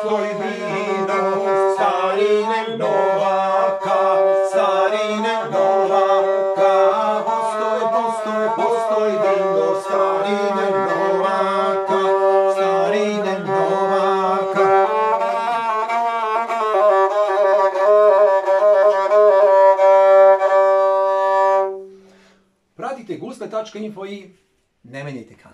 postoj vino, starine Novaka, starine Novaka, postoj vino, starine Novaka, starine Novaka. Pratite gusle.info i ne menjajte kanal.